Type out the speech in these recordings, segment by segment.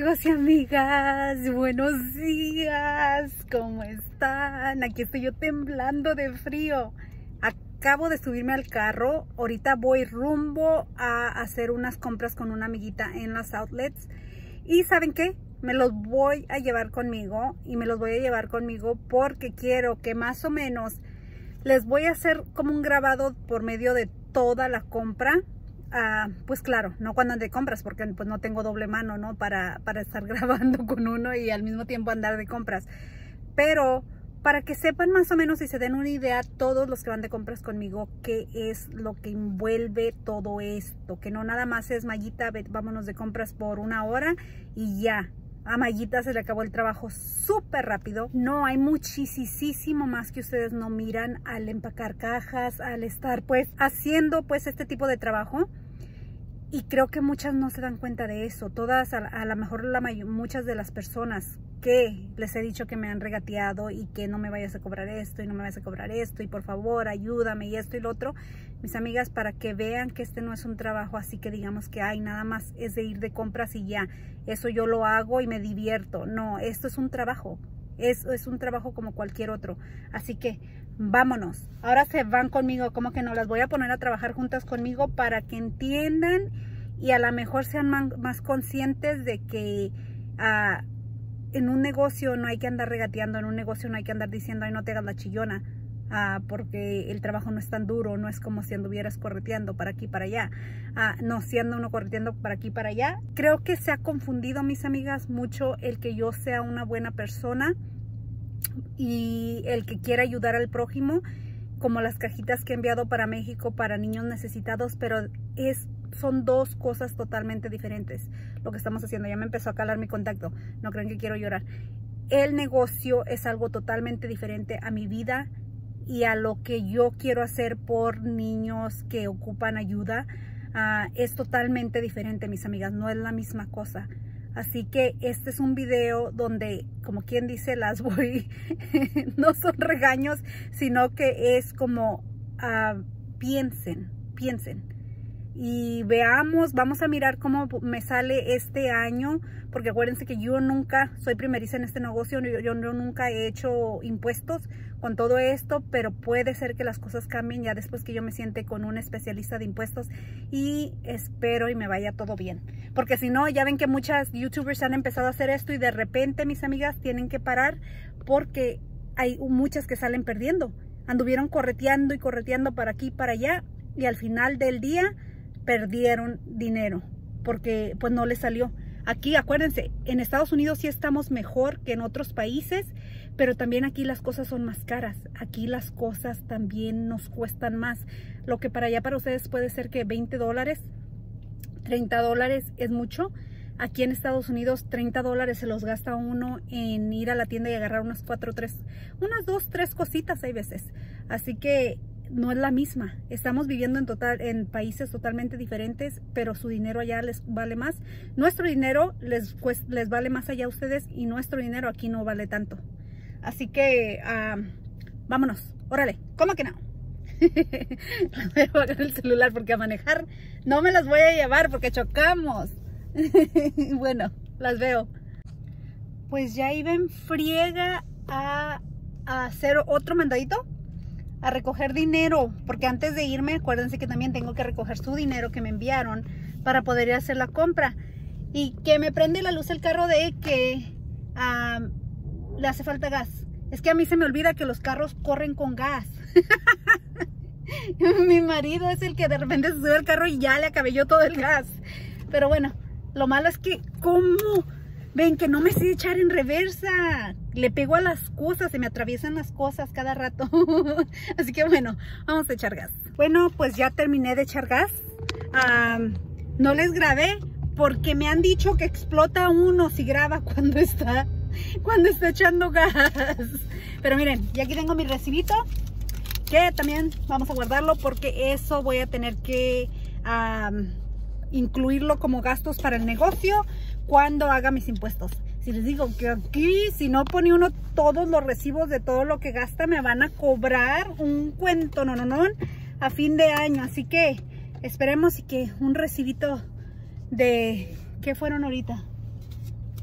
amigos y amigas, buenos días, ¿cómo están? Aquí estoy yo temblando de frío. Acabo de subirme al carro, ahorita voy rumbo a hacer unas compras con una amiguita en las outlets. Y ¿saben qué? Me los voy a llevar conmigo y me los voy a llevar conmigo porque quiero que más o menos les voy a hacer como un grabado por medio de toda la compra. Pues claro, no cuando ande de compras porque pues no tengo doble mano, ¿no? Para estar grabando con uno y al mismo tiempo andar de compras. Pero para que sepan más o menos y se den una idea todos los que van de compras conmigo, qué es lo que envuelve todo esto. Que no nada más es Mayita, vámonos de compras por una hora y ya. A Mayita se le acabó el trabajo súper rápido. No, hay muchísimo más que ustedes no miran al empacar cajas, al estar pues haciendo pues este tipo de trabajo. Y creo que muchas no se dan cuenta de eso. Todas, a lo mejor muchas de las personas que les he dicho que me han regateado y que no me vayas a cobrar esto y no me vayas a cobrar esto y por favor ayúdame y esto y lo otro. Mis amigas, para que vean que este no es un trabajo así que digamos que hay nada más es de ir de compras y ya. Eso yo lo hago y me divierto. No, esto es un trabajo. Es un trabajo como cualquier otro. Así que vámonos. Ahora se van conmigo, como que no, las voy a poner a trabajar juntas conmigo para que entiendan y a lo mejor sean más conscientes de que en un negocio no hay que andar regateando, en un negocio no hay que andar diciendo, ay, no te hagas la chillona, porque el trabajo no es tan duro, no es como si anduvieras correteando para aquí para allá, no, si anda uno correteando para aquí para allá. Creo que se ha confundido, mis amigas, mucho el que yo sea una buena persona y el que quiera ayudar al prójimo, como las cajitas que he enviado para México para niños necesitados, pero son dos cosas totalmente diferentes lo que estamos haciendo. Ya me empezó a calar mi contacto, no crean que quiero llorar. El negocio es algo totalmente diferente a mi vida y a lo que yo quiero hacer por niños que ocupan ayuda. Es totalmente diferente, mis amigas, no es la misma cosa. Así que este es un video donde, como quien dice, las voy, no son regaños, sino que es como, piensen. Y veamos, vamos a mirar cómo me sale este año, porque acuérdense que yo nunca soy primeriza en este negocio, yo nunca he hecho impuestos con todo esto, pero puede ser que las cosas cambien ya después que yo me siente con un especialista de impuestos y espero y me vaya todo bien. Porque si no, ya ven que muchas youtubers han empezado a hacer esto y de repente, mis amigas, tienen que parar porque hay muchas que salen perdiendo. Anduvieron correteando y correteando para aquí y para allá y al final del día perdieron dinero porque pues no les salió. Aquí acuérdense, en Estados Unidos sí estamos mejor que en otros países, pero también aquí las cosas son más caras. Aquí las cosas también nos cuestan más. Lo que para allá para ustedes puede ser que $20, $30 es mucho. Aquí en Estados Unidos $30 se los gasta uno en ir a la tienda y agarrar unas 2, 3 cositas hay veces. Así que no es la misma. Estamos viviendo en países totalmente diferentes, pero su dinero allá les vale más. Nuestro dinero les vale más allá a ustedes y nuestro dinero aquí no vale tanto. Así que vámonos, órale, ¿cómo que no? Voy a apagar el celular porque a manejar no me las voy a llevar porque chocamos. Bueno, las veo. Pues ya iba en friega a hacer otro mandadito, a recoger dinero, porque antes de irme, acuérdense que también tengo que recoger su dinero que me enviaron para poder ir a hacer la compra. Y que me prende la luz el carro de que le hace falta gas. Es que a mí se me olvida que los carros corren con gas. Mi marido es el que de repente se sube al carro y ya le acabé yo todo el gas. Pero bueno, lo malo es que ¿cómo? Ven que no me sé echar en reversa. Le pego a las cosas, se me atraviesan las cosas cada rato. Así que bueno, vamos a echar gas. Bueno, pues ya terminé de echar gas. No les grabé porque me han dicho que explota uno si graba cuando está echando gas. Pero miren, ya aquí tengo mi recibito, que también vamos a guardarlo porque eso voy a tener que incluirlo como gastos para el negocio cuando haga mis impuestos. Si les digo que aquí, si no pone uno todos los recibos de todo lo que gasta, me van a cobrar un cuento, no, a fin de año. Así que esperemos y que un recibito de, ¿qué fueron ahorita?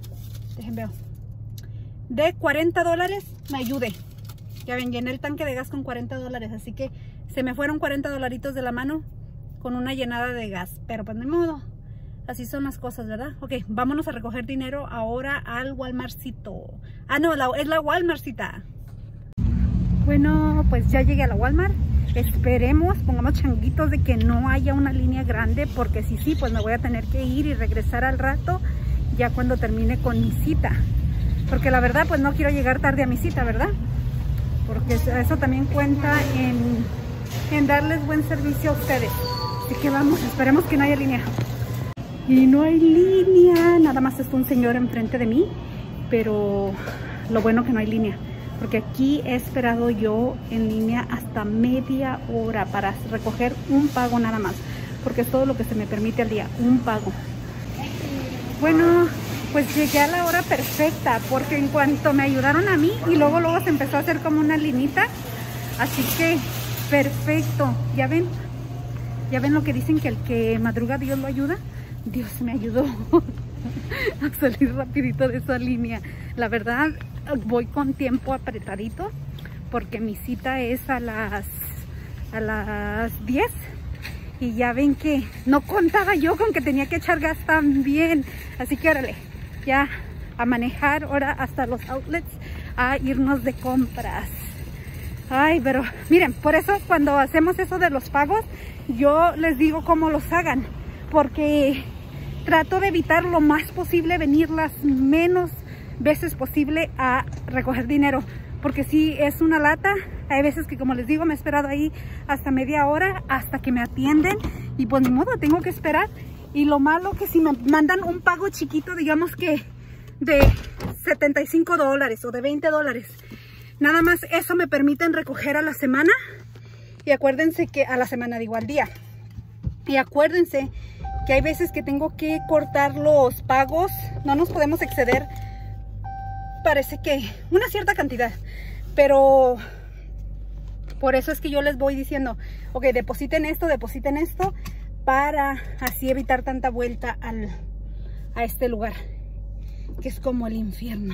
déjenme ver, de $40 me ayude. Ya ven, llené el tanque de gas con $40, así que se me fueron 40 dolaritos de la mano con una llenada de gas, pero pues ni modo, así son las cosas, ¿verdad? Ok, vámonos a recoger dinero ahora al Walmartcito. Ah, no, es la Walmartcita. Bueno, pues ya llegué a la Walmart. Esperemos, pongamos changuitos de que no haya una línea grande, porque si sí, pues me voy a tener que ir y regresar al rato, ya cuando termine con mi cita. Porque la verdad, pues no quiero llegar tarde a mi cita, ¿verdad? Porque eso también cuenta en darles buen servicio a ustedes. Así que vamos, esperemos que no haya línea. Y no hay línea, nada más está un señor enfrente de mí, pero lo bueno que no hay línea. Porque aquí he esperado yo en línea hasta media hora para recoger un pago nada más. Porque es todo lo que se me permite al día, un pago. Bueno, pues llegué a la hora perfecta, porque en cuanto me ayudaron a mí y luego se empezó a hacer como una linita. Así que perfecto, ya ven lo que dicen, que el que madruga Dios lo ayuda. Dios me ayudó a salir rapidito de esa línea. La verdad, voy con tiempo apretadito porque mi cita es a las 10 y ya ven que no contaba yo con que tenía que echar gas también. Así que órale, ya a manejar ahora hasta los outlets a irnos de compras. Ay, pero miren, por eso cuando hacemos eso de los pagos, yo les digo cómo los hagan, porque trato de evitar lo más posible venir las menos veces posible a recoger dinero, porque si es una lata. Hay veces que, como les digo, me he esperado ahí hasta media hora hasta que me atienden y pues ni modo, tengo que esperar. Y lo malo que si me mandan un pago chiquito, digamos que de $75 o de $20, nada más eso me permiten recoger a la semana. Y acuérdense que a la semana, digo, al día. Y acuérdense que hay veces que tengo que cortar los pagos, no nos podemos exceder, parece que una cierta cantidad, pero por eso es que yo les voy diciendo, ok, depositen esto, para así evitar tanta vuelta a este lugar, que es como el infierno.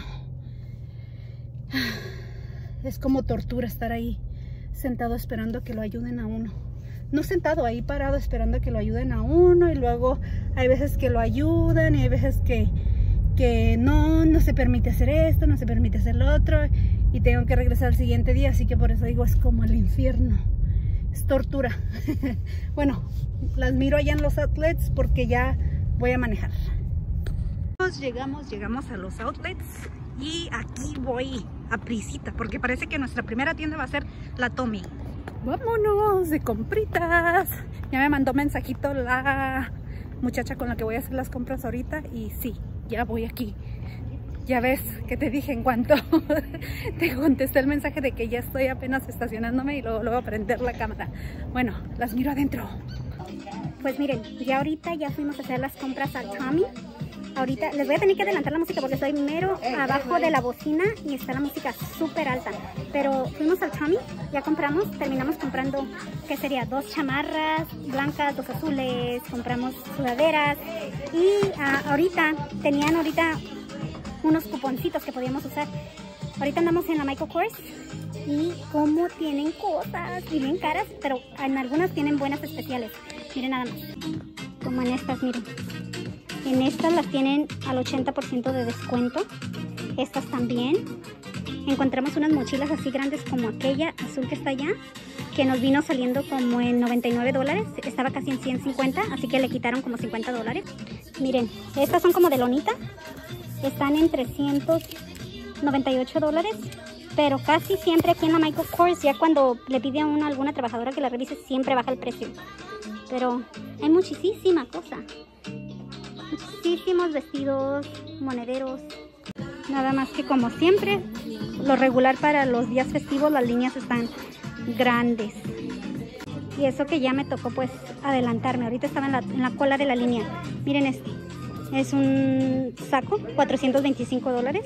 Es como tortura estar ahí sentado esperando que lo ayuden a uno. No sentado ahí parado esperando que lo ayuden a uno, y luego hay veces que lo ayudan y hay veces que no se permite hacer esto, no se permite hacer lo otro, y tengo que regresar al siguiente día. Así que por eso digo, es como el infierno, es tortura. Bueno, las miro allá en los outlets porque ya voy a manejar. Llegamos a los outlets y aquí voy a prisita porque parece que nuestra primera tienda va a ser la Tommy. Vámonos de compritas. Ya me mandó mensajito la muchacha con la que voy a hacer las compras ahorita, y sí, ya voy aquí. Ya ves que te dije en cuanto te contesté el mensaje de que ya estoy apenas estacionándome y luego voy a prender la cámara. Bueno, las miro adentro. Pues miren, ya ahorita ya fuimos a hacer las compras al Tommy. Ahorita les voy a tener que adelantar la música porque estoy mero abajo de la bocina y está la música súper alta. Pero fuimos al Tommy, ya compramos, terminamos comprando, ¿qué sería? 2 chamarras blancas, 2 azules, compramos sudaderas. Y tenían unos cuponcitos que podíamos usar. Ahorita andamos en la Michael Kors y como tienen cosas y bien caras, pero en algunas tienen buenas especiales. Miren nada más, como en estas, miren. En estas las tienen al 80% de descuento. Estas también. Encontramos unas mochilas así grandes como aquella azul que está allá, que nos vino saliendo como en $99. Estaba casi en 150, así que le quitaron como $50. Miren, estas son como de lonita. Están en $398. Pero casi siempre aquí en la Michael Kors, ya cuando le pide a uno a alguna trabajadora que la revise, siempre baja el precio. Pero hay muchísima cosa. Muchísimos vestidos, monederos. Nada más que, como siempre, lo regular para los días festivos, las líneas están grandes. Y eso que ya me tocó pues adelantarme. Ahorita estaba en la cola de la línea. Miren este. Es un saco, $425.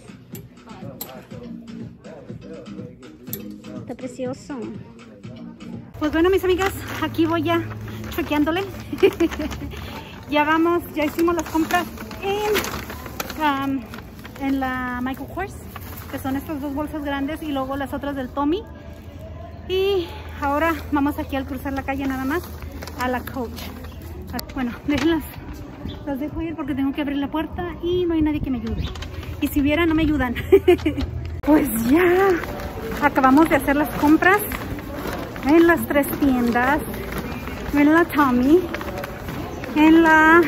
Está precioso. Pues bueno, mis amigas, aquí voy ya chequeándole. Ya hicimos las compras en en la Michael Kors, que son estas dos bolsas grandes y luego las otras del Tommy. Y ahora vamos aquí al cruzar la calle nada más a la Coach. Bueno, déjenlas, las dejo ir porque tengo que abrir la puerta y no hay nadie que me ayude. Y si hubiera, no me ayudan. Pues ya acabamos de hacer las compras en las 3 tiendas, en la Tommy, en la...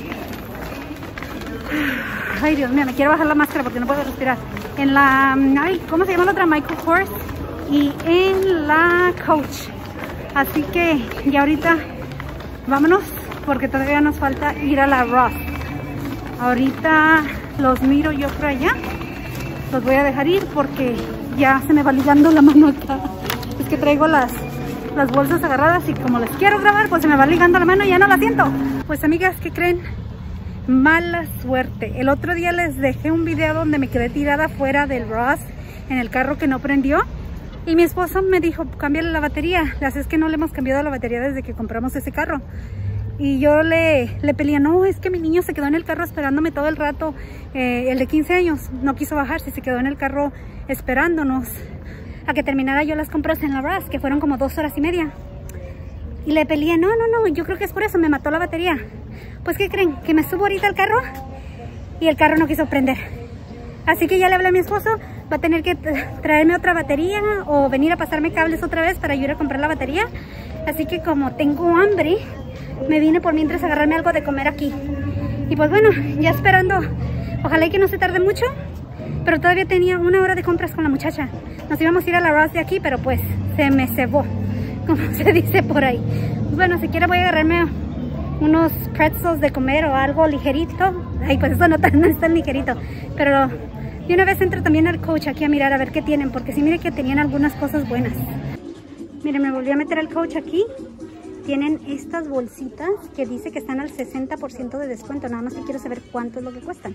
Ay, Dios mío, me quiero bajar la máscara porque no puedo respirar. En la... Ay, ¿cómo se llama la otra? Michael Kors. Y en la Coach. Así que ya ahorita vámonos porque todavía nos falta ir a la Ross. Ahorita los miro yo por allá. Los voy a dejar ir porque ya se me va ligando la mano acá. Es que traigo las bolsas agarradas y como les quiero grabar, pues se me va ligando la mano y ya no la siento. Pues amigas, ¿qué creen? Mala suerte. El otro día les dejé un video donde me quedé tirada fuera del Ross en el carro que no prendió. Y mi esposo me dijo, cámbiale la batería. Así es que no le hemos cambiado la batería desde que compramos ese carro. Y yo le peleé, no, es que mi niño se quedó en el carro esperándome todo el rato. El de 15 años no quiso bajarse, se quedó en el carro esperándonos a que terminara yo las compras en la Ross, que fueron como 2 horas y media. Y le peleé, no, yo creo que es por eso, me mató la batería. Pues, ¿qué creen? Que me subo ahorita al carro y el carro no quiso prender. Así que ya le hablé a mi esposo, va a tener que traerme otra batería o venir a pasarme cables otra vez para ayudar a comprar la batería. Así que como tengo hambre, me vine por mientras a agarrarme algo de comer aquí. Y pues bueno, ya esperando, ojalá y que no se tarde mucho, pero todavía tenía 1 hora de compras con la muchacha. Nos íbamos a ir a la Ross de aquí, pero pues se me cebó, como se dice por ahí. Pues bueno, siquiera voy a agarrarme unos pretzels de comer o algo ligerito. Ay, pues eso no es tan ligerito, pero de una vez entro también al Coach aquí a mirar a ver qué tienen, porque sí, mire que tenían algunas cosas buenas. Miren, me volví a meter al Coach aquí. Tienen estas bolsitas que dice que están al 60% de descuento. Nada más que quiero saber cuánto es lo que cuestan.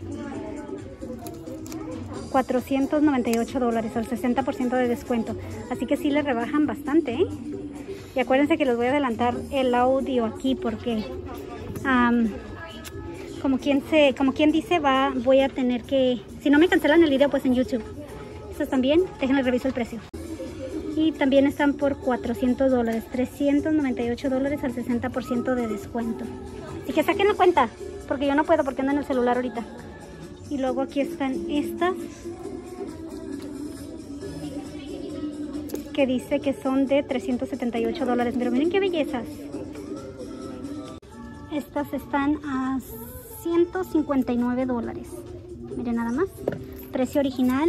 $498 al 60% de descuento. Así que sí le rebajan bastante, ¿eh? Y acuérdense que les voy a adelantar el audio aquí porque como quien dice, voy a tener que... Si no me cancelan el video, pues en YouTube. Estos también, déjenme reviso el precio. Y también están por $400, $398 al 60% de descuento. Así que saquen la cuenta, porque yo no puedo porque ando en el celular ahorita. Y luego aquí están estas, que dice que son de $378. Pero miren qué bellezas. Estas están a $159. Miren nada más. Precio original,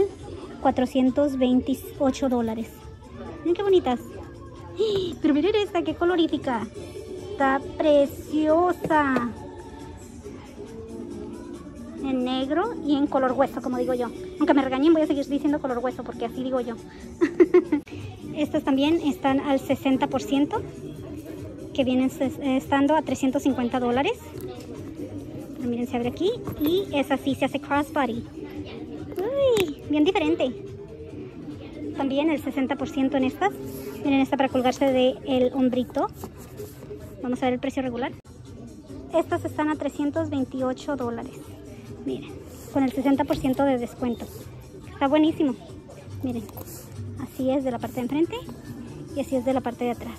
$428. Miren qué bonitas. Pero miren esta, qué colorífica. Está preciosa. En negro y en color hueso, como digo yo. Aunque me regañen, voy a seguir diciendo color hueso porque así digo yo. Estas también están al 60%, que vienen estando a $350. Pero miren, se abre aquí y es así, se hace crossbody. Uy, bien diferente. También el 60% en estas. Miren, esta para colgarse del hombrito. Vamos a ver el precio regular. Estas están a $328. Miren, con el 60% de descuento. Está buenísimo. Miren, así es de la parte de enfrente y así es de la parte de atrás.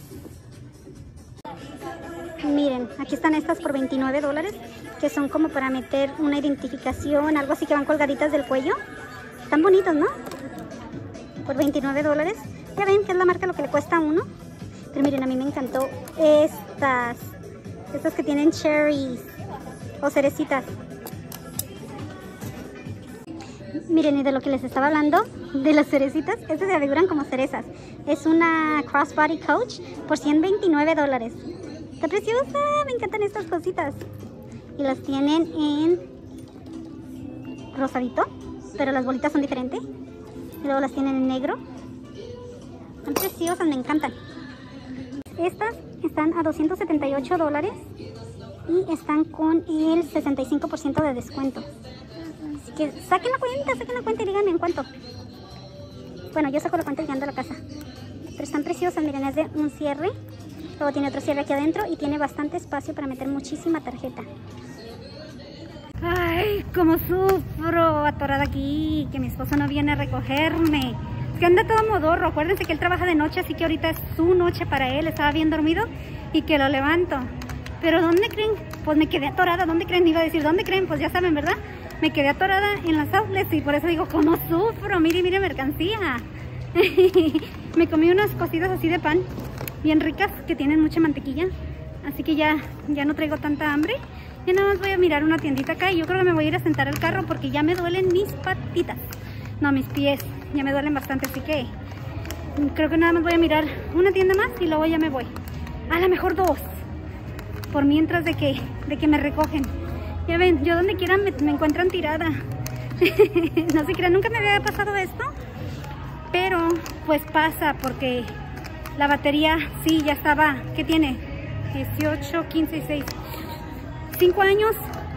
Miren, aquí están estas por $29, que son como para meter una identificación, algo así, que van colgaditas del cuello. Están bonitos, ¿no? Por $29. Ya ven que es la marca lo que le cuesta a uno. Pero miren, a mí me encantó estas que tienen cherries o cerecitas. Miren, y de lo que les estaba hablando, de las cerecitas, estas se figuran como cerezas. Es una crossbody Coach por $129. Está preciosa, me encantan estas cositas. Y las tienen en rosadito, pero las bolitas son diferentes. Y luego las tienen en negro. Están preciosas, me encantan. Estas están a $278 y están con el 65% de descuento. Así que saquen la cuenta y díganme en cuánto. Bueno, yo saco la cuenta llegando a la casa. Pero están preciosas, miren, es de un cierre. Luego tiene otro cierre aquí adentro y tiene bastante espacio para meter muchísima tarjeta. Ay, cómo sufro atorada aquí, que mi esposo no viene a recogerme. Es que anda todo modorro. Acuérdense que él trabaja de noche, así que ahorita es su noche para él. Estaba bien dormido y que lo levanto. Pero ¿dónde creen? Pues me quedé atorada. ¿Dónde creen? Iba a decir, ¿dónde creen? Pues ya saben, ¿verdad? Me quedé atorada en las outlets y por eso digo, ¿cómo sufro? Mire, mire, mercancía. Me comí unas cositas así de pan, bien ricas, que tienen mucha mantequilla. Así que ya no traigo tanta hambre. Ya nada más voy a mirar una tiendita acá y yo creo que me voy a ir a sentar al carro porque ya me duelen mis patitas. No, mis pies. Ya me duelen bastante, así que creo que nada más voy a mirar una tienda más y luego ya me voy. A lo mejor dos. Por mientras de que me recogen. Ya ven, yo donde quiera me encuentran tirada. No se crean, nunca me había pasado esto. Pero pues pasa porque la batería sí ya estaba. ¿Qué tiene? 18, 15, 16. 5 años.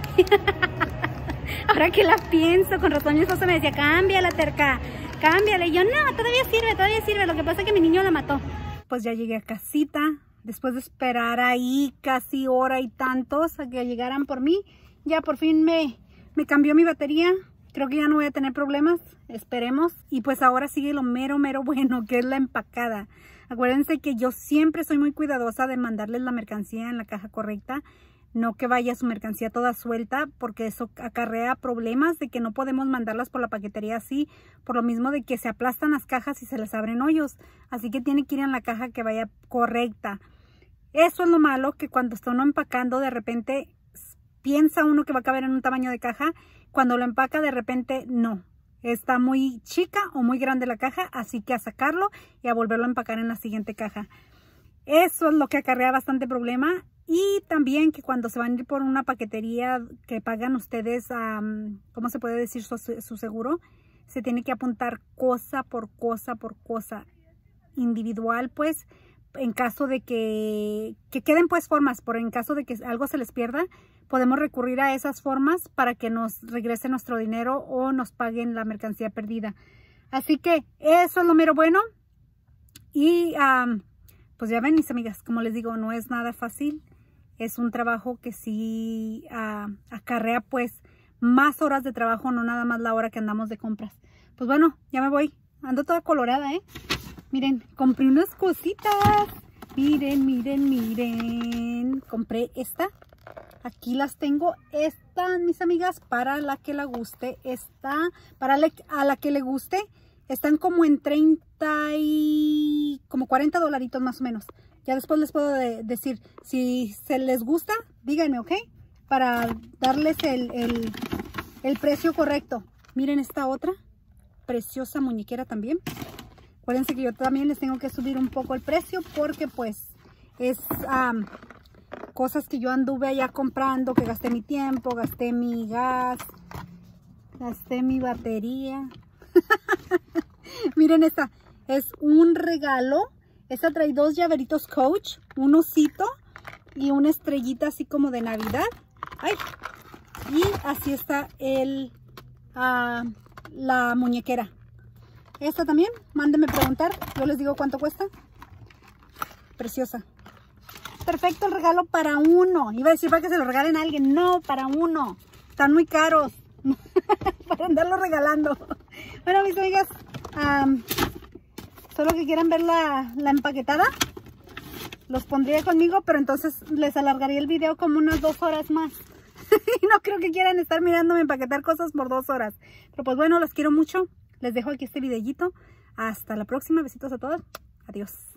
Ahora que la pienso, con razón mi esposo me decía, cámbiala, terca, cámbiala. Y yo, no, todavía sirve. Lo que pasa es que mi niño la mató. Pues ya llegué a casita. Después de esperar ahí casi hora y tantos a que llegaran por mí, ya por fin me cambió mi batería. Creo que ya no voy a tener problemas, esperemos. Y pues ahora sigue lo mero bueno, que es la empacada. Acuérdense que yo siempre soy muy cuidadosa de mandarles la mercancía en la caja correcta. No que vaya su mercancía toda suelta, porque eso acarrea problemas de que no podemos mandarlas por la paquetería así, por lo mismo de que se aplastan las cajas y se les abren hoyos. Así que tiene que ir en la caja que vaya correcta. Eso es lo malo, que cuando está uno empacando, de repente piensa uno que va a caber en un tamaño de caja. Cuando lo empaca, de repente no. Está muy chica o muy grande la caja, así que a sacarlo y a volverlo a empacar en la siguiente caja. Eso es lo que acarrea bastante problema. Y también que cuando se van a ir por una paquetería que pagan ustedes, ¿cómo se puede decir? Su seguro, se tiene que apuntar cosa por cosa individual, pues, en caso de que queden pues formas, por en caso de que algo se les pierda, podemos recurrir a esas formas para que nos regrese nuestro dinero o nos paguen la mercancía perdida. Así que eso es lo mero bueno. Y pues ya ven, mis amigas, como les digo, no es nada fácil. Es un trabajo que sí acarrea pues más horas de trabajo, no nada más la hora que andamos de compras. Pues bueno, ya me voy. Ando toda colorada, ¿eh? Miren, compré unas cositas. Miren. Compré esta. Aquí las tengo. Estas, mis amigas, para la que la guste. A la que le guste. Están como en 30 y como 40 dolaritos más o menos. Ya después les puedo decir, si se les gusta, díganme, ¿ok? Para darles el precio correcto. Miren esta otra, preciosa muñequera también. Acuérdense que yo también les tengo que subir un poco el precio porque pues es cosas que yo anduve allá comprando, que gasté mi tiempo, gasté mi gas, gasté mi batería. Miren esta, es un regalo. Esta trae 2 llaveritos Coach, un osito y una estrellita así como de Navidad. ¡Ay! Y así está la muñequera. Esta también, mándenme preguntar, yo les digo cuánto cuesta. Preciosa. Perfecto el regalo para uno. Iba a decir para que se lo regalen a alguien. No, para uno. Están muy caros para andarlo regalando. Bueno, mis amigas, solo que quieran ver la empaquetada, los pondría conmigo, pero entonces les alargaría el video como unas 2 horas más. Y no creo que quieran estar mirándome empaquetar cosas por 2 horas. Pero pues bueno, los quiero mucho. Les dejo aquí este videíto. Hasta la próxima. Besitos a todos. Adiós.